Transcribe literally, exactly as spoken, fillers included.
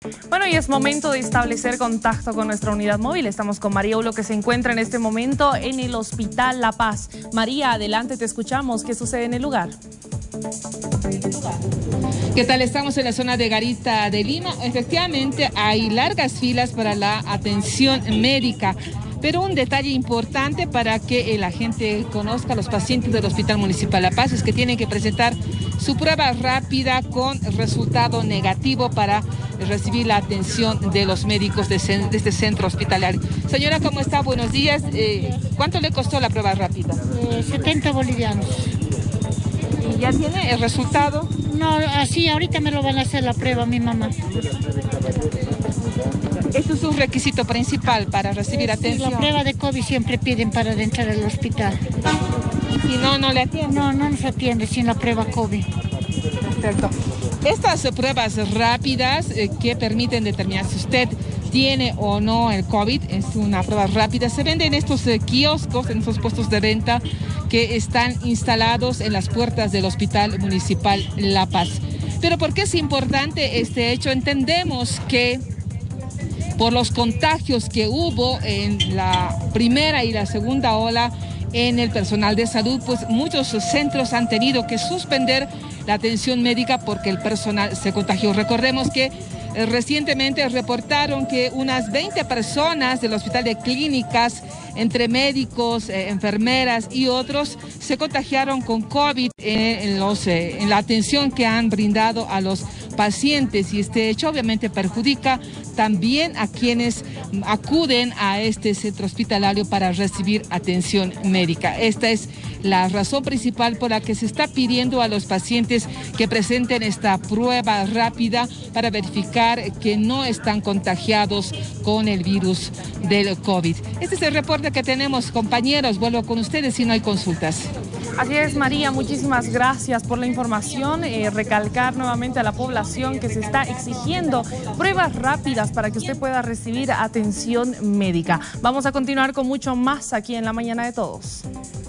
Bueno, y es momento de establecer contacto con nuestra unidad móvil. Estamos con María Ulo, que se encuentra en este momento en el Hospital La Paz. María, adelante, te escuchamos. ¿Qué sucede en el lugar? ¿Qué tal? Estamos en la zona de Garita de Lima. Efectivamente, hay largas filas para la atención médica. Pero un detalle importante para que la gente conozca, los pacientes del Hospital Municipal La Paz, es que tienen que presentar su prueba rápida con resultado negativo para recibir la atención de los médicos de, de este centro hospitalario. Señora, ¿cómo está? Buenos días. Eh, ¿Cuánto le costó la prueba rápida? Eh, setenta bolivianos. ¿Y ya tiene el resultado? No, así ahorita me lo van a hacer la prueba mi mamá. ¿Esto es un requisito principal para recibir atención? La prueba de COVID siempre piden para entrar al hospital. ¿Y no, no le atienden? No, no nos atiende sin la prueba COVID. Perfecto. Estas pruebas rápidas eh, que permiten determinar si usted tiene o no el COVID, es una prueba rápida, se venden en estos eh, kioscos, en estos puestos de venta que están instalados en las puertas del Hospital Municipal La Paz. Pero ¿por qué es importante este hecho? Entendemos que por los contagios que hubo en la primera y la segunda ola en el personal de salud, pues muchos centros han tenido que suspender la atención médica porque el personal se contagió. Recordemos que eh, recientemente reportaron que unas veinte personas del Hospital de Clínicas, entre médicos, eh, enfermeras y otros, se contagiaron con COVID eh, en, los, eh, en la atención que han brindado a los pacientes, y este hecho obviamente perjudica también a quienes acuden a este centro hospitalario para recibir atención médica. Esta es la razón principal por la que se está pidiendo a los pacientes que presenten esta prueba rápida para verificar que no están contagiados con el virus del COVID. Este es el reporte que tenemos, compañeros. Vuelvo con ustedes si no hay consultas. Así es, María, muchísimas gracias por la información. Eh, recalcar nuevamente a la población que se está exigiendo pruebas rápidas para que usted pueda recibir atención médica. Vamos a continuar con mucho más aquí en La Mañana de Todos.